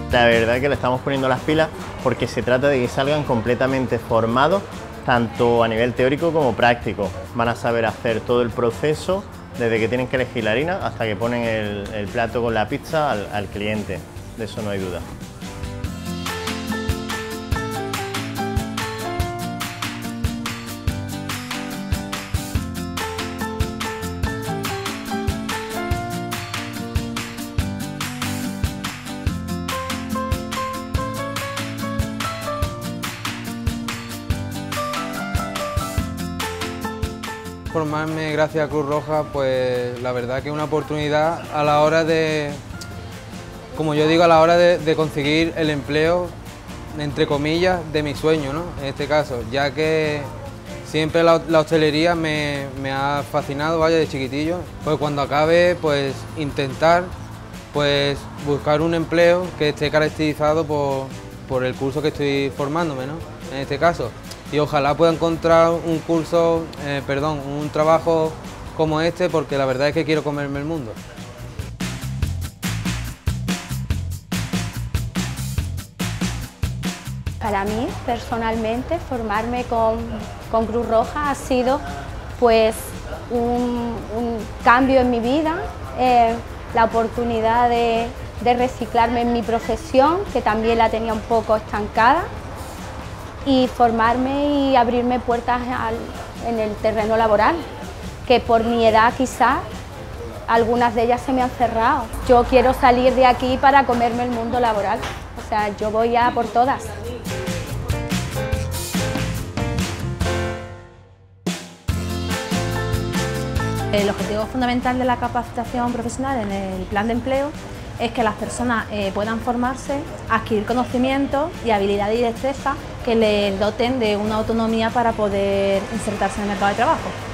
La verdad que le estamos poniendo las pilas porque se trata de que salgan completamente formados, tanto a nivel teórico como práctico. Van a saber hacer todo el proceso, desde que tienen que elegir la harina hasta que ponen el plato con la pizza al cliente. De eso no hay duda. Formarme gracias a Cruz Roja, pues la verdad que es una oportunidad a la hora de, como yo digo, a la hora de conseguir el empleo, entre comillas, de mi sueño, ¿no? En este caso, ya que siempre la hostelería me ha fascinado, vaya, de chiquitillo. Pues cuando acabe, pues intentar pues buscar un empleo que esté caracterizado por el curso que estoy formándome, ¿no? En este caso. Y ojalá pueda encontrar un trabajo como este, porque la verdad es que quiero comerme el mundo. Para mí, personalmente, formarme con Cruz Roja ha sido pues un cambio en mi vida, la oportunidad de reciclarme en mi profesión, que también la tenía un poco estancada, y formarme y abrirme puertas en el terreno laboral, que por mi edad quizás algunas de ellas se me han cerrado. Yo quiero salir de aquí para comerme el mundo laboral, o sea, yo voy a por todas. El objetivo fundamental de la capacitación profesional en el plan de empleo es que las personas puedan formarse, adquirir conocimientos y habilidades y destrezas que les doten de una autonomía para poder insertarse en el mercado de trabajo.